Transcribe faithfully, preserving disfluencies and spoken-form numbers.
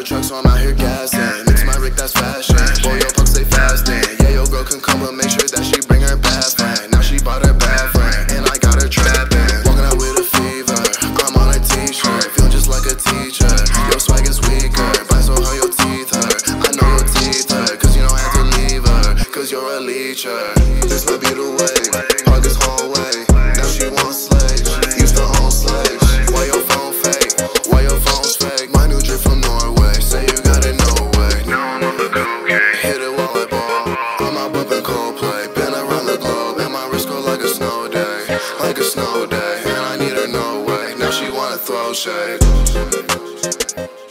truck, so I'm out here gassing. Mix my Rick, that's fashion. Boy, your puck stay fasting. Yeah, your girl can come, but make sure that she bring her bad friend. Now she bought her bad friend, and I got her trapping. Walking out with a fever, I'm on a t-shirt, feeling just like a teacher. Your swag is weaker, but so how your teeth hurt. I know your teeth hurt, cause you don't have to leave her, cause you're a leecher. This might be the way, hug this whole way. Now she wants slaves, used to own slaves. Why your phone fake? Why your phone's fake? My new drip from Norway, say you got it no way. Now I'm on the cocaine, hit it while I ball. I'm out bumping Coldplay, been around the globe, and my wrist go like a snow day, like a snow day. And I need her no way, now she wanna throw shade.